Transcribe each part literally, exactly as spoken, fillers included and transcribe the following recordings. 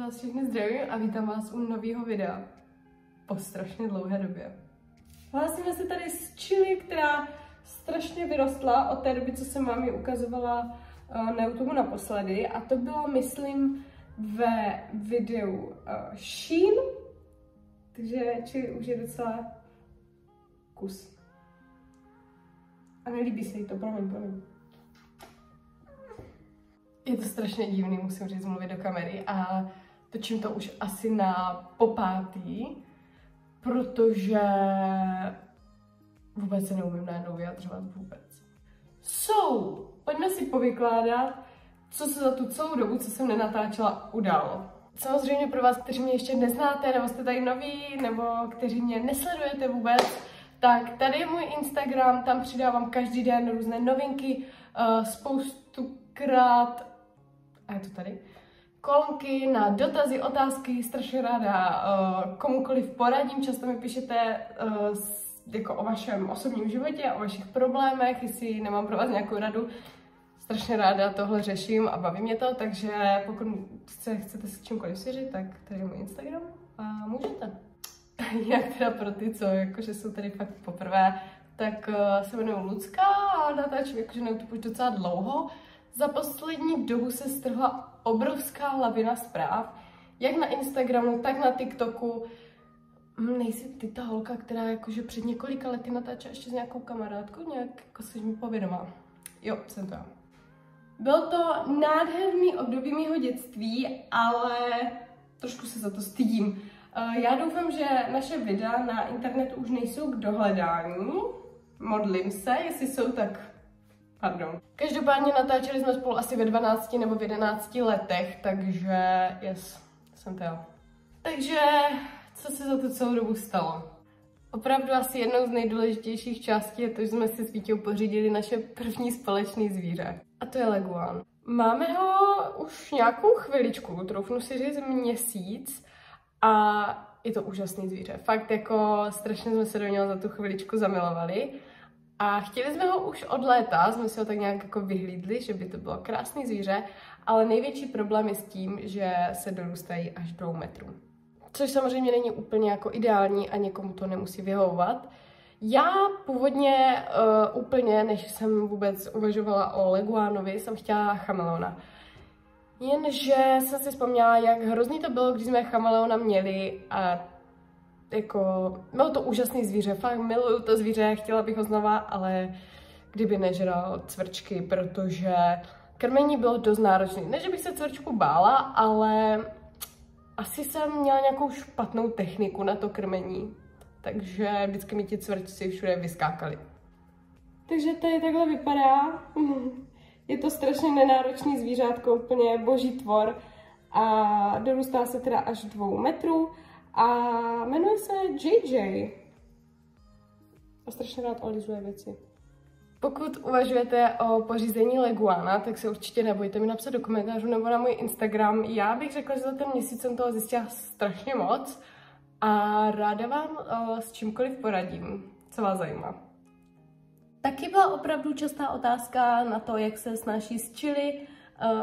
vás všechny zdravím a vítám vás u nového videa po strašně dlouhé době. Hlásíme se tady z Chili, která strašně vyrostla od té doby, co jsem vám ji ukazovala na YouTube naposledy, a to bylo, myslím, ve videu Shein, takže Chili už je docela kus. A nelíbí se jí to, promiň, promiň. Je to strašně divný, musím říct, mluvit do kamery a točím to už asi na popátý, protože vůbec se neumím najednou vyjadřovat vůbec. So, pojďme si povykládat, co se za tu celou dobu, co jsem nenatáčela, událo. Samozřejmě pro vás, kteří mě ještě neznáte, nebo jste tady noví, nebo kteří mě nesledujete vůbec, tak tady je můj Instagram, tam přidávám každý den různé novinky, uh, spoustukrát, a je to tady, kolonky na dotazy, otázky, strašně ráda uh, komukoliv poradím, často mi píšete uh, jako o vašem osobním životě, o vašich problémech, jestli nemám pro vás nějakou radu. Strašně ráda tohle řeším a baví mě to, takže pokud se chcete s čímkoliv svěřit, tak tady je můj Instagram a můžete. Jak teda pro ty, co jakože jsou tady fakt poprvé, tak uh, se jmenuji Lucka a natáčím jakože na YouTube už docela dlouho. Za poslední dobu se strhla obrovská lavina zpráv, jak na Instagramu, tak na TikToku. Nejsi ty ta holka, která jakože před několika lety natáčela ještě s nějakou kamarádkou, nějak jako jsi mi povědomá. Jo, jsem to já. Bylo to nádherný období mého dětství, ale trošku se za to stydím. Já doufám, že naše videa na internetu už nejsou k dohledání. Modlím se, jestli jsou, tak pardon. Každopádně natáčeli jsme spolu asi ve dvanácti nebo v jedenácti letech, takže yes, jsem to já. Takže co se za tu celou dobu stalo? Opravdu asi jednou z nejdůležitějších částí je to, že jsme si s Vítěou pořídili naše první společné zvíře. A to je leguán. Máme ho už nějakou chviličku, troufnu si říct měsíc, a je to úžasný zvíře. Fakt jako strašně jsme se do něho za tu chviličku zamilovali. A chtěli jsme ho už od léta, jsme si ho tak nějak jako vyhlídli, že by to bylo krásný zvíře, ale největší problém je s tím, že se dorůstají až dvou metrů. Což samozřejmě není úplně jako ideální a někomu to nemusí vyhovovat. Já původně uh, úplně, než jsem vůbec uvažovala o leguánovi, jsem chtěla chameleona. Jenže jsem si vzpomněla, jak hrozný to bylo, když jsme chameleona měli a jako, bylo to úžasný zvíře, fakt miluju to zvíře, chtěla bych ho znova, ale kdyby nežral cvrčky, protože krmení bylo dost náročné. Ne, že bych se cvrčku bála, ale asi jsem měla nějakou špatnou techniku na to krmení, takže vždycky mi ti cvrčci všude vyskákali. Takže tady takhle vypadá. Je to strašně nenáročný zvířátko, úplně boží tvor a dorůstá se teda až dvou metrů a jmenuje se J J. A strašně rád olizuje věci. Pokud uvažujete o pořízení leguána, tak se určitě nebojte mi napsat do komentářů nebo na můj Instagram. Já bych řekla, že za ten měsíc jsem toho zjistila strašně moc a ráda vám o, s čímkoliv poradím, co vás zajímá. Taky byla opravdu častá otázka na to, jak se snáší s Chili. Uh,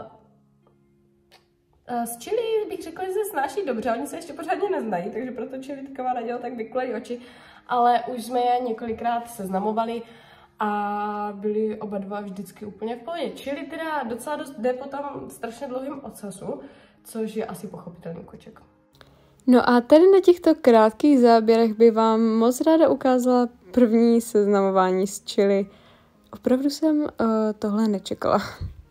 uh, s Chili bych řekla, že se snáší dobře, oni se ještě pořádně neznají, takže proto Chili taková naděla tak vykulejí oči, ale už jsme je několikrát seznamovali a byli oba dva vždycky úplně v pohodě. Chili teda docela dost jde po tom strašně dlouhým ocasu, což je asi pochopitelný koček. No a tady na těchto krátkých záběrech by vám moc ráda ukázala první seznamování s Chili. Opravdu jsem uh, tohle nečekala.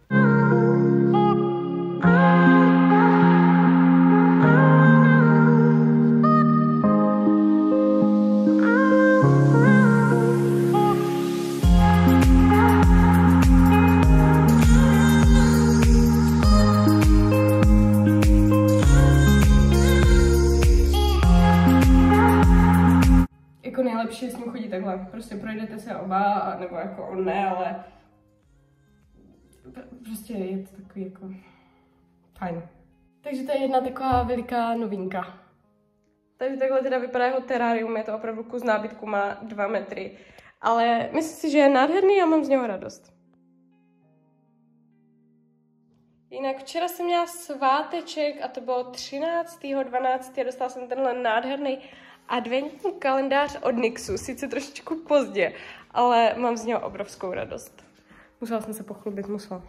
Nejlepší je s ním chodit takhle, prostě projdete se oba, nebo jako on ne, ale prostě je to takový jako fajn. Takže to je jedna taková veliká novinka. Takže takhle teda vypadá jeho terárium, je to opravdu kus nábytku, má dva metry, ale myslím si, že je nádherný a mám z něho radost. Jinak včera jsem měla sváteček a to bylo třináctého dvanáctého Dostala jsem tenhle nádherný adventní kalendář od Nixu, sice trošičku pozdě, ale mám z něho obrovskou radost. Musela jsem se pochlubit, musela.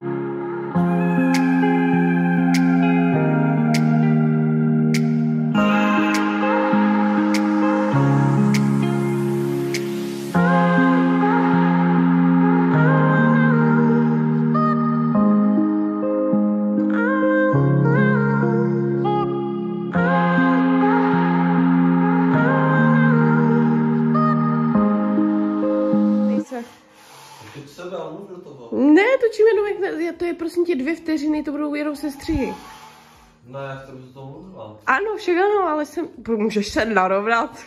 Ne, točíme do to je prosím tě dvě vteřiny, to budou jenom se střihy. Ne, já chci, to toho mluvila. Ano, však ano, ale jsem... Můžeš se narovnat.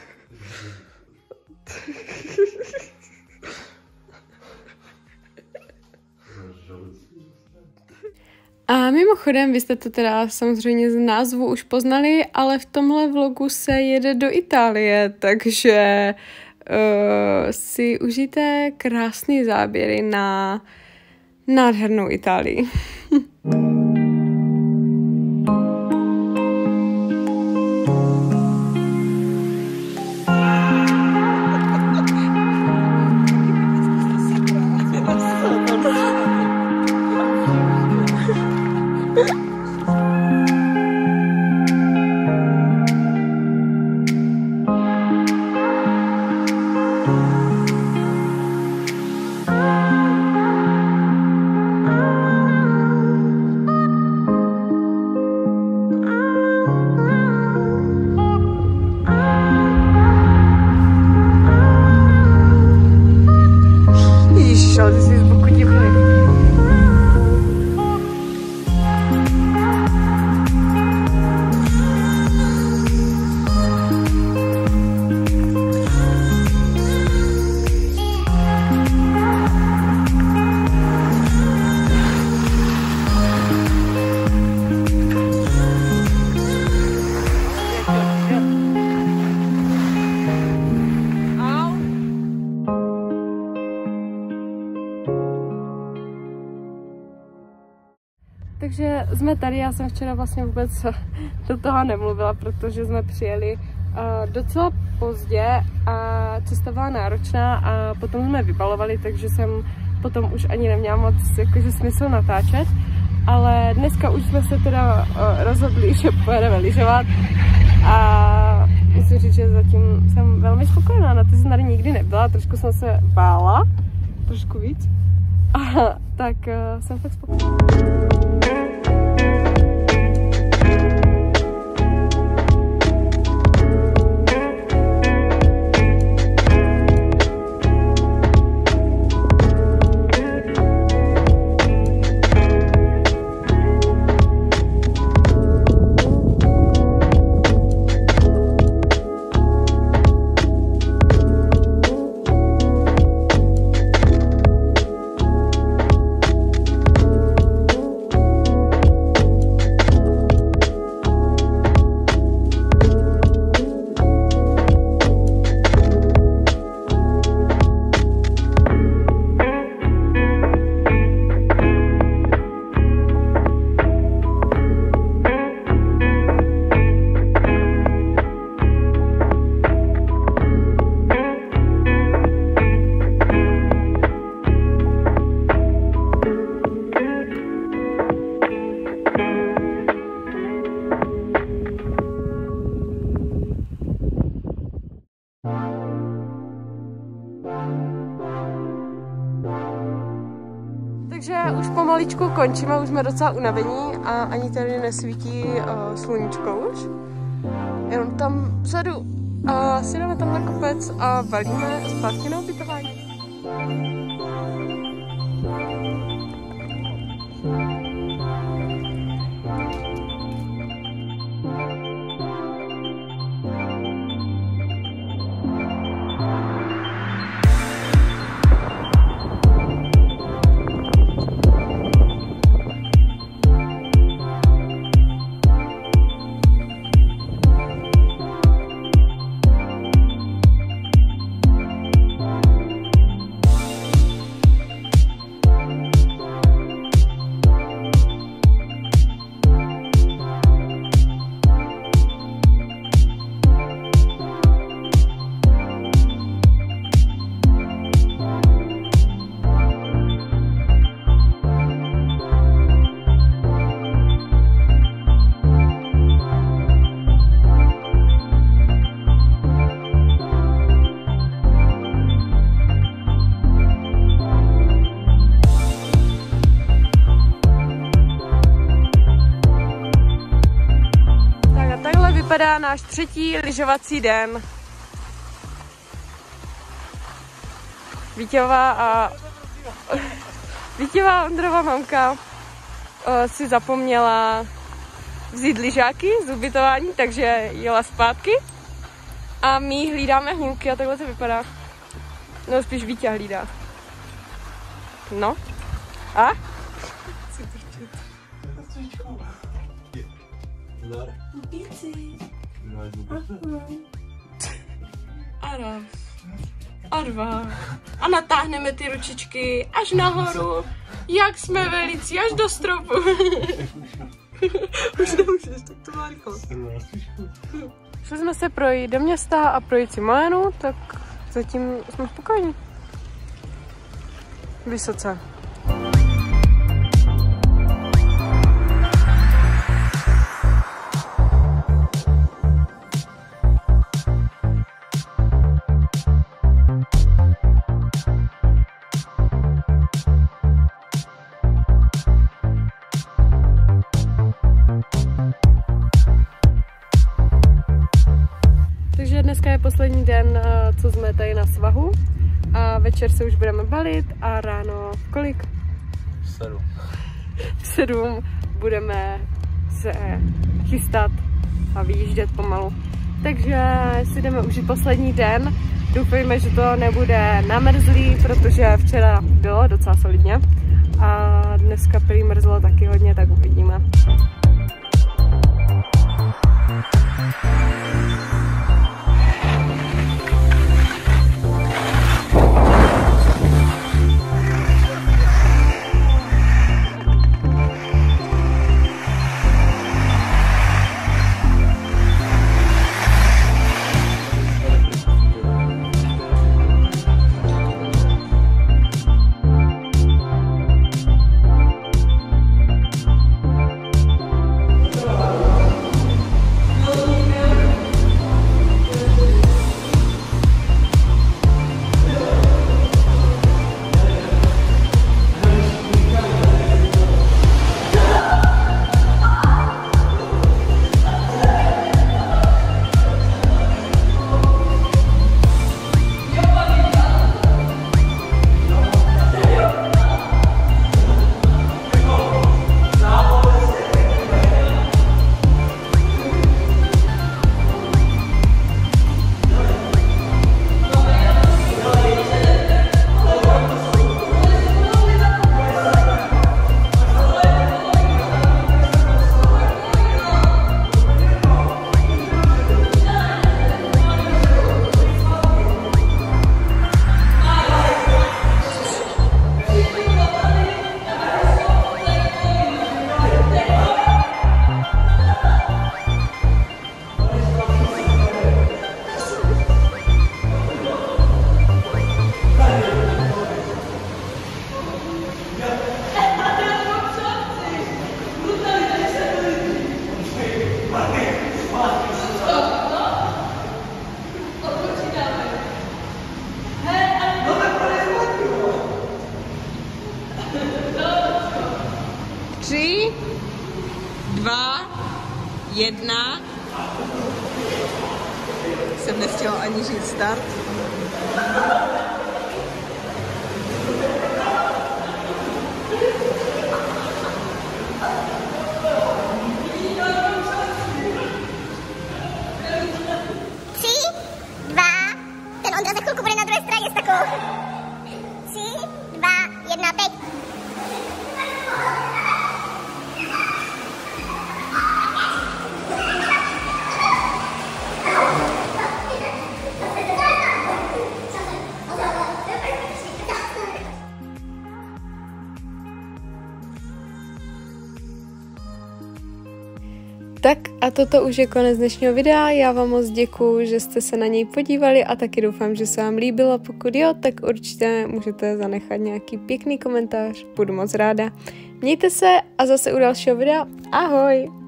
A mimochodem, vy jste to teda samozřejmě z názvu už poznali, ale v tomhle vlogu se jede do Itálie, takže uh, si užijte krásné záběry na nádhernou Itálii. Takže jsme tady, já jsem včera vlastně vůbec do toho nemluvila, protože jsme přijeli uh, docela pozdě a cesta byla náročná a potom jsme vybalovali, takže jsem potom už ani neměla moc jakože smysl natáčet. Ale dneska už jsme se teda uh, rozhodli, že pojedeme lyžovat a musím říct, že zatím jsem velmi spokojená, na to jsem tady nikdy nebyla, trošku jsem se bála, trošku víc, a tak uh, jsem fakt spokojená. Takže už pomaličku končíme, už jsme docela unavení a ani tady nesvítí uh, sluníčko už. Jenom tam vzadu uh, si jdeme tam na kopec a valíme zpátky na ubytování. vypadá náš třetí lyžovací den. Vítěvá a Vítěvá Ondrova mamka o, si zapomněla vzít lyžáky z ubytování, takže jela zpátky. A my hlídáme hůlky a takhle to vypadá. No spíš Vítě hlídá. No. A? A raz. A dva. A natáhneme ty ručičky až nahoru. Jak jsme velicí, až do stropu. Už nemůžeš, tak to má rychlo. Šli jsme se projít do města a projít si Molénu, tak zatím jsme spokojení. Vysoce. Takže dneska je poslední den, co jsme tady na svahu a večer se už budeme balit a ráno v kolik? V sedm. V sedm budeme se chystat a vyjíždět pomalu. Takže si jdeme užít poslední den. Doufejme, že to nebude namrzlý, protože včera bylo docela solidně a dneska prý mrzlo taky hodně, tak uvidíme. Tři, dva, jedna. Jsem nechtěla ani říct start. Tři, dva, ten Ondra za chvilku bude na druhé straně s takovou. Tři, dva, jedna, teď. Tak a toto už je konec dnešního videa, já vám moc děkuju, že jste se na něj podívali a taky doufám, že se vám líbilo, pokud jo, tak určitě můžete zanechat nějaký pěkný komentář, budu moc ráda. Mějte se a zase u dalšího videa, ahoj!